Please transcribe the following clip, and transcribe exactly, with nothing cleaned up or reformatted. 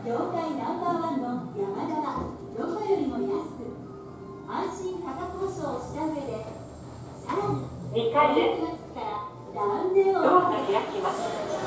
業界ナンバーワンのヤマダはどこよりも安く安心価格交渉をした上で、さらににかいです。 ろくがつからダウン税をドアが開きます。